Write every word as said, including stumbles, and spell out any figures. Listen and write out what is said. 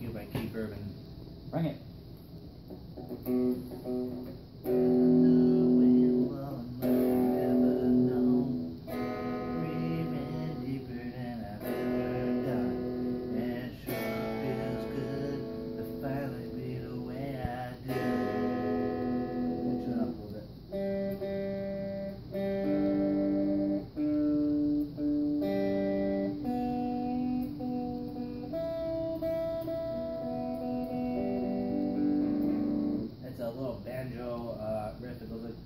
You by Keith Urban. Bring it. Banjo uh, riff. It goes like.